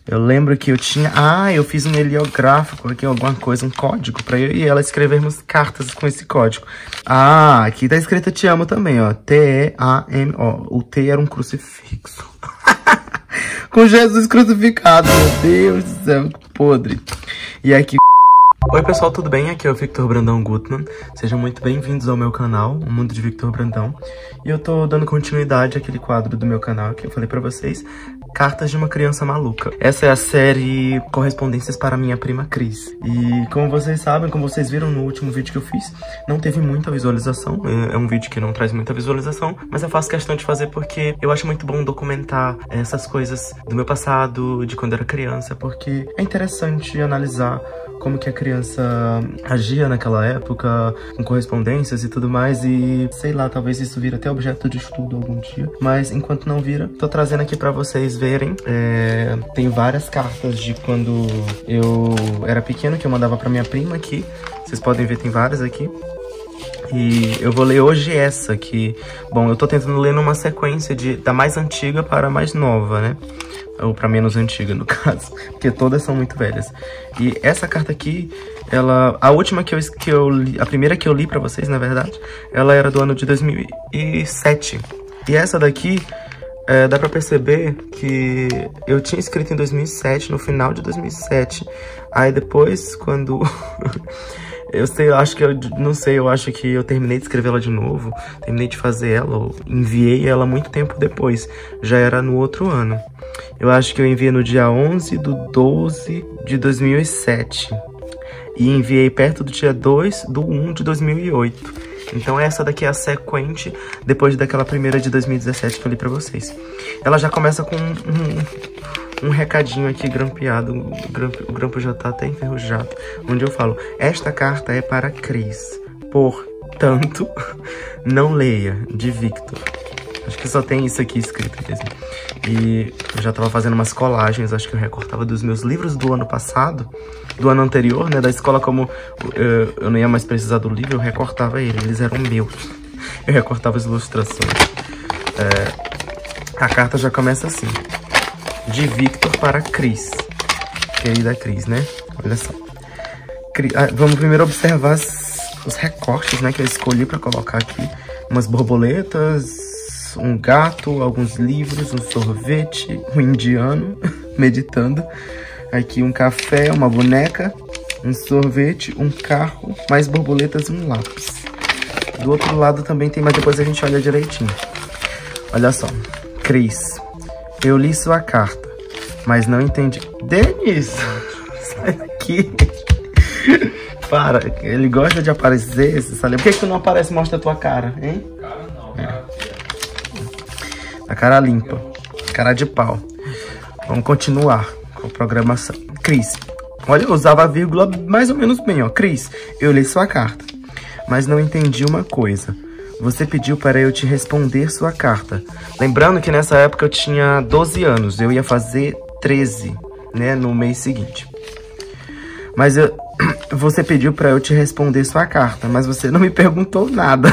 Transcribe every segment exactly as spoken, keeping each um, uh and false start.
Eu lembro que eu tinha... Ah, eu fiz um heliográfico aqui, alguma coisa, um código pra eu e ela escrevermos cartas com esse código. Ah, aqui tá escrito te amo também, ó. T E A M O. O T era um crucifixo. Com Jesus crucificado, meu Deus do céu, que podre. E aqui... Oi pessoal, tudo bem? Aqui é o Victor Brandão Gutman. Sejam muito bem-vindos ao meu canal, O Mundo de Victor Brandão. E eu tô dando continuidade àquele quadro do meu canal que eu falei pra vocês, Cartas de uma Criança Maluca. Essa é a série Correspondências para Minha Prima Cris. E como vocês sabem, como vocês viram no último vídeo que eu fiz, não teve muita visualização. É um vídeo que não traz muita visualização, mas eu faço questão de fazer porque eu acho muito bom documentar essas coisas do meu passado, de quando eu era criança, porque é interessante analisar como que a criança agia naquela época, com correspondências e tudo mais, e sei lá, talvez isso vira até objeto de estudo algum dia, mas enquanto não vira, tô trazendo aqui pra vocês verem. É, tem várias cartas de quando eu era pequeno, que eu mandava pra minha prima aqui, vocês podem ver, tem várias aqui. E eu vou ler hoje essa que, bom, eu tô tentando ler numa sequência de, da mais antiga para a mais nova, né? Ou pra menos antiga, no caso, porque todas são muito velhas. E essa carta aqui, ela, a última que eu, que eu li, a primeira que eu li pra vocês, na verdade, ela era do ano de dois mil e sete. E essa daqui, é, dá pra perceber que eu tinha escrito em dois mil e sete, no final de dois mil e sete. Aí depois, quando... Eu sei, eu acho que eu, não sei, eu acho que eu terminei de escrever ela de novo, terminei de fazer ela, ou enviei ela muito tempo depois, já era no outro ano. Eu acho que eu enviei no dia onze do doze de dois mil e sete, e enviei perto do dia dois do um de dois mil e oito. Então essa daqui é a sequente, depois daquela primeira de dois mil e dezessete que eu li pra vocês. Ela já começa com um... um recadinho aqui grampeado, o grampo, o grampo já tá até enferrujado, onde eu falo, esta carta é para Cris, portanto, não leia, de Victor. Acho que só tem isso aqui escrito mesmo. E eu já tava fazendo umas colagens, acho que eu recortava dos meus livros do ano passado, do ano anterior, né, da escola, como eu, eu não ia mais precisar do livro, eu recortava ele, eles eram meus. Eu recortava as ilustrações. É, a carta já começa assim. De Victor para Cris, querida Cris, né? Olha só. Cris, ah, vamos primeiro observar as, os recortes, né? Que eu escolhi para colocar aqui. Umas borboletas, um gato, alguns livros, um sorvete, um indiano meditando. Aqui um café, uma boneca, um sorvete, um carro, mais borboletas e um lápis. Do outro lado também tem, mas depois a gente olha direitinho. Olha só. Cris. Eu li sua carta, mas não entendi. Denis! Sai daqui! Para, ele gosta de aparecer, você sabe? Por que que tu não aparece e mostra a tua cara, hein? Cara não, cara. É. A cara limpa, cara de pau. Vamos continuar com a programação. Cris, olha, eu usava a vírgula mais ou menos bem, ó. Cris, eu li sua carta, mas não entendi uma coisa. Você pediu para eu te responder sua carta. Lembrando que nessa época eu tinha doze anos. Eu ia fazer treze, né, no mês seguinte. Mas eu, você pediu para eu te responder sua carta, mas você não me perguntou nada.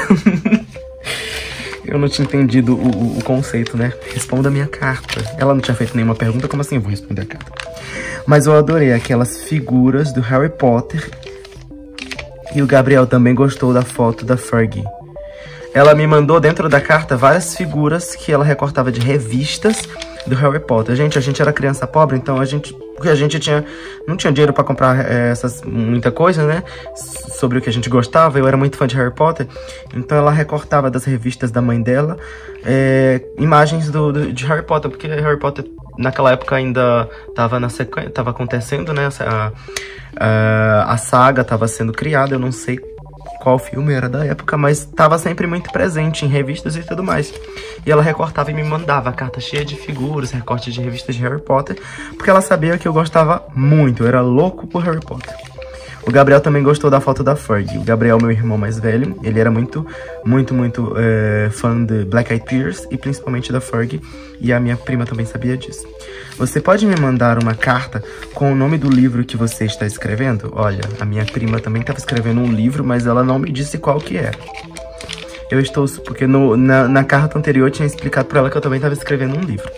Eu não tinha entendido o, o, o conceito, né? Responda a minha carta. Ela não tinha feito nenhuma pergunta, como assim eu vou responder a carta? Mas eu adorei aquelas figuras do Harry Potter. E o Gabriel também gostou da foto da Fergie. Ela me mandou dentro da carta várias figuras que ela recortava de revistas do Harry Potter. Gente, a gente era criança pobre, então a gente, porque a gente tinha, não tinha dinheiro pra comprar é, essas, muita coisa, né? Sobre o que a gente gostava. Eu era muito fã de Harry Potter, então ela recortava das revistas da mãe dela é, imagens do, do, de Harry Potter, porque Harry Potter naquela época ainda tava na sequência, tava acontecendo, né? A, a, a saga tava sendo criada, eu não sei qual filme era da época, mas estava sempre muito presente em revistas e tudo mais. E ela recortava e me mandava a carta cheia de figuras, recortes de revistas de Harry Potter, porque ela sabia que eu gostava muito, eu era louco por Harry Potter. O Gabriel também gostou da foto da Fergie. O Gabriel, meu irmão mais velho, ele era muito, muito, muito é, fã de Black Eyed Peas e principalmente da Fergie. E a minha prima também sabia disso. Você pode me mandar uma carta com o nome do livro que você está escrevendo? Olha, a minha prima também estava escrevendo um livro, mas ela não me disse qual que era. Eu estou... Porque no, na, na carta anterior eu tinha explicado para ela que eu também estava escrevendo um livro.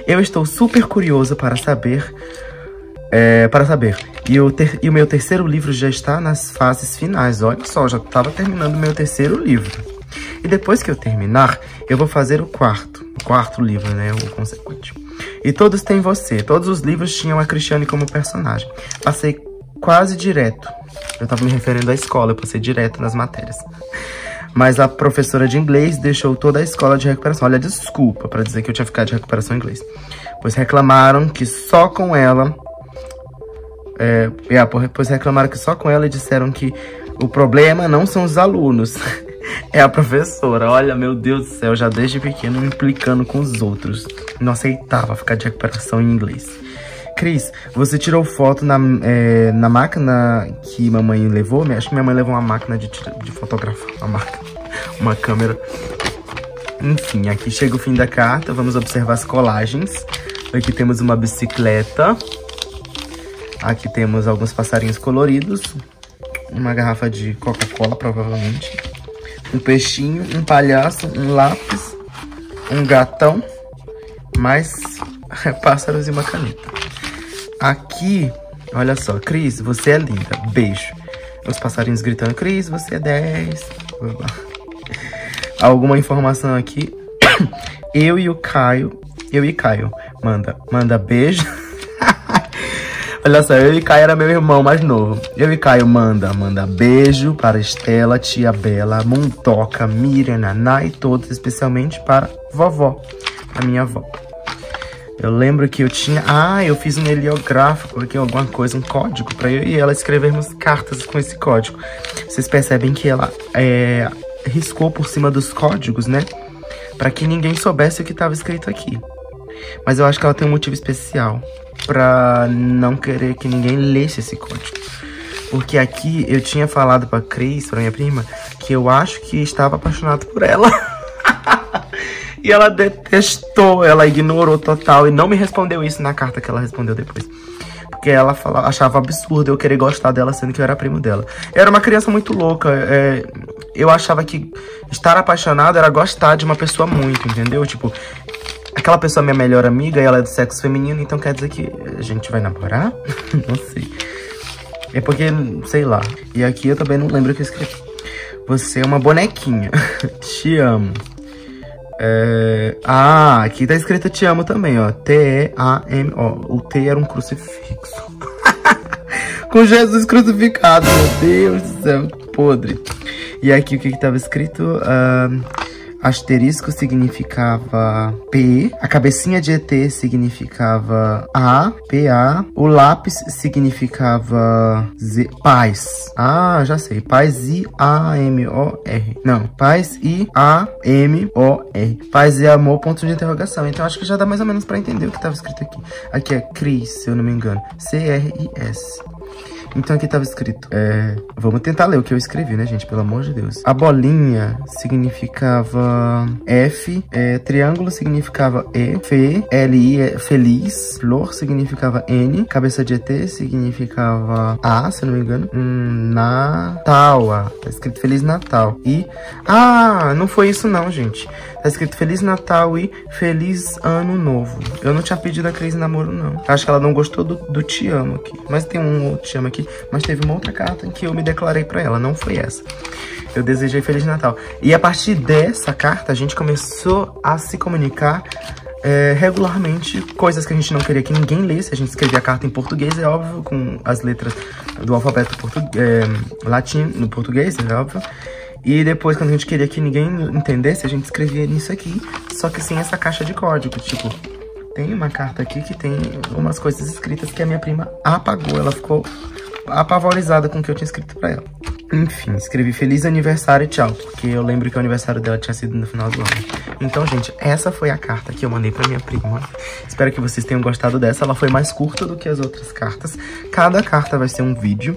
Eu estou super curioso para saber... É, para saber. E o, ter, e o meu terceiro livro já está nas fases finais. Olha só, já estava terminando o meu terceiro livro. E depois que eu terminar, eu vou fazer o quarto. O quarto livro, né? O consequente. E todos têm você. Todos os livros tinham a Cristiane como personagem. Passei quase direto. Eu estava me referindo à escola, eu passei direto nas matérias. Mas a professora de inglês deixou toda a escola de recuperação. Olha, desculpa para dizer que eu tinha ficado de recuperação em inglês. Pois reclamaram que só com ela... É, é, pois reclamaram que só com ela e disseram que o problema não são os alunos, é a professora. Olha, meu Deus do céu, já desde pequeno me implicando com os outros. Não aceitava ficar de recuperação em inglês. Cris, você tirou foto na, é, na máquina que mamãe levou? Acho que minha mãe levou uma máquina de, de fotografar, uma máquina, uma câmera. Enfim, aqui chega o fim da carta, vamos observar as colagens. Aqui temos uma bicicleta. Aqui temos alguns passarinhos coloridos. Uma garrafa de Coca-Cola, provavelmente. Um peixinho, um palhaço, um lápis, um gatão, mais pássaros e uma caneta. Aqui, olha só, Cris, você é linda, beijo. Os passarinhos gritando, Cris, você é dez. Alguma informação aqui. Eu e o Caio, eu e Caio, manda, manda beijo. Olha só, eu e Caio era meu irmão mais novo. Eu e Caio manda, manda beijo para Estela, tia Bela, Muntoca, Miriam, Naná e todos, especialmente para vovó, a minha avó. Eu lembro que eu tinha... Ah, eu fiz um heliográfico aqui, alguma coisa, um código para eu e ela escrevermos cartas com esse código. Vocês percebem que ela é, riscou por cima dos códigos, né? Para que ninguém soubesse o que estava escrito aqui. Mas eu acho que ela tem um motivo especial pra não querer que ninguém lesse esse código. Porque aqui eu tinha falado pra Cris, pra minha prima, que eu acho que estava apaixonado por ela. E ela detestou, ela ignorou total e não me respondeu isso na carta que ela respondeu depois. Porque ela falava, achava absurdo eu querer gostar dela, sendo que eu era primo dela. Eu era uma criança muito louca. É, eu achava que estar apaixonado era gostar de uma pessoa muito, entendeu? Tipo... Aquela pessoa é minha melhor amiga e ela é do sexo feminino, então quer dizer que a gente vai namorar? Não sei. É porque, sei lá. E aqui eu também não lembro o que eu escrevi. Você é uma bonequinha. Te amo. É... Ah, aqui tá escrito te amo também, ó. T E A M O. O T era um crucifixo. Com Jesus crucificado, meu Deus do céu. Podre. E aqui o que que tava escrito? Uh... Asterisco significava P, a cabecinha de E T significava A, P A, o lápis significava Z, paz. Ah, já sei, paz I A M O R. Não, paz I A M O R. Paz e amor, ponto de interrogação. Então acho que já dá mais ou menos pra entender o que tava escrito aqui. Aqui é Cris, se eu não me engano. C R I S. Então aqui tava escrito, é... vamos tentar ler o que eu escrevi, né, gente? Pelo amor de Deus. A bolinha significava F, é, triângulo significava E, F, L, I, é feliz, flor significava N, cabeça de E T significava A, se eu não me engano. Hum, Natal, ah, tá escrito Feliz Natal. E, ah, não foi isso não, gente. Tá escrito Feliz Natal e Feliz Ano Novo. Eu não tinha pedido a Cris namoro, não. Acho que ela não gostou do, do te amo aqui. Mas tem um outro te amo aqui. Mas teve uma outra carta em que eu me declarei pra ela. Não foi essa. Eu desejei Feliz Natal. E a partir dessa carta, a gente começou a se comunicar é, regularmente. Coisas que a gente não queria que ninguém lesse. A gente escrevia a carta em português, é óbvio. Com as letras do alfabeto portu é, latim no português, é óbvio. E depois, quando a gente queria que ninguém entendesse, a gente escrevia nisso aqui, só que sem essa caixa de código. Tipo, tem uma carta aqui que tem umas coisas escritas que a minha prima apagou. Ela ficou apavorizada com o que eu tinha escrito pra ela. Enfim, escrevi feliz aniversário e tchau, porque eu lembro que o aniversário dela tinha sido no final do ano. Então, gente, essa foi a carta que eu mandei pra minha prima. Espero que vocês tenham gostado dessa. Ela foi mais curta do que as outras cartas. Cada carta vai ser um vídeo.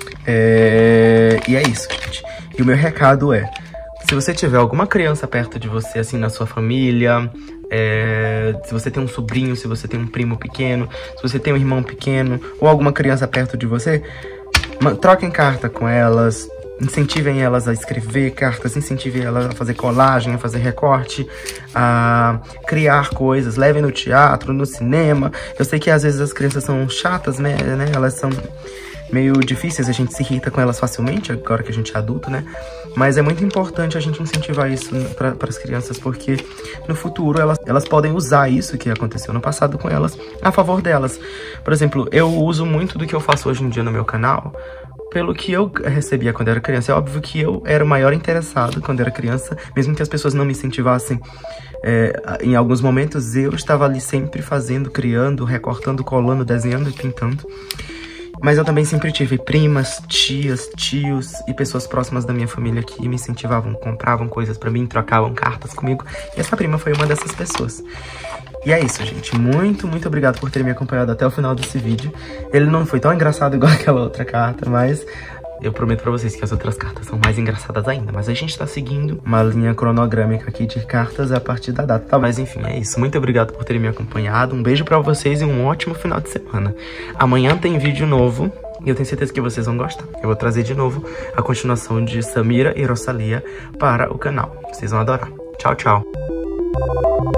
É... E é isso, gente. E o meu recado é, se você tiver alguma criança perto de você, assim, na sua família, é, se você tem um sobrinho, se você tem um primo pequeno, se você tem um irmão pequeno, ou alguma criança perto de você, troquem carta com elas, incentivem elas a escrever cartas, incentivem elas a fazer colagem, a fazer recorte, a criar coisas, levem no teatro, no cinema. Eu sei que às vezes as crianças são chatas, né? Elas são meio difíceis, a gente se irrita com elas facilmente, agora que a gente é adulto, né? Mas é muito importante a gente incentivar isso para as crianças, porque no futuro elas, elas podem usar isso que aconteceu no passado com elas a favor delas. Por exemplo, eu uso muito do que eu faço hoje em dia no meu canal pelo que eu recebia quando eu era criança. É óbvio que eu era o maior interessado quando eu era criança, mesmo que as pessoas não me incentivassem. É, em alguns momentos eu estava ali sempre fazendo, criando, recortando, colando, desenhando e pintando. Mas eu também sempre tive primas, tias, tios e pessoas próximas da minha família que me incentivavam, compravam coisas pra mim, trocavam cartas comigo. E essa prima foi uma dessas pessoas. E é isso, gente. Muito, muito obrigado por terem me acompanhado até o final desse vídeo. Ele não foi tão engraçado igual aquela outra carta, mas eu prometo pra vocês que as outras cartas são mais engraçadas ainda. Mas a gente tá seguindo uma linha cronogrâmica aqui de cartas a partir da data, tá? Mas enfim, é isso. Muito obrigado por terem me acompanhado. Um beijo pra vocês e um ótimo final de semana. Amanhã tem vídeo novo e eu tenho certeza que vocês vão gostar. Eu vou trazer de novo a continuação de Samira e Rosalia para o canal. Vocês vão adorar. Tchau, tchau.